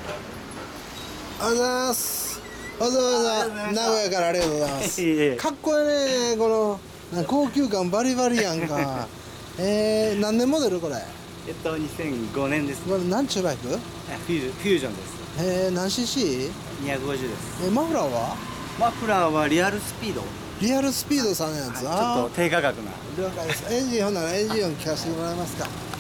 ありがとうございます。わざわざ名古屋からありがとうございます。 いえいえかっこいいね、この高級感バリバリやんか。何年モデルこれ？ 2005年です。 これ何ちゅうバイク？ フュージョンです。 何 cc？ 250です。 マフラーは？ マフラーはリアルスピード。 リアルスピードさんのやつ。 ちょっと低価格な。 了解です。エンジンほんならエンジン音聞かせてもらえますか？